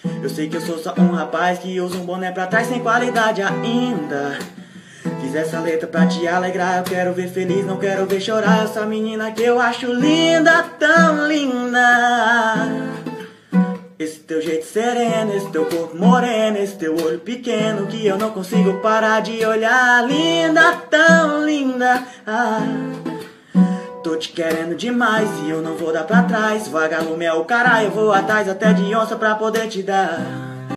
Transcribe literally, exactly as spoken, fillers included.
Eu sei que eu sou só um rapaz que usa um boné pra trás sem qualidade ainda. Fiz essa letra pra te alegrar, eu quero ver feliz, não quero ver chorar. Essa menina que eu acho linda, tão linda. Esse teu jeito sereno, esse teu corpo moreno, esse teu olho pequeno que eu não consigo parar de olhar. Linda, tão linda. Ah, tô te querendo demais e eu não vou dar pra trás. Vagalume é o caralho, eu vou atrás até de onça pra poder te dar.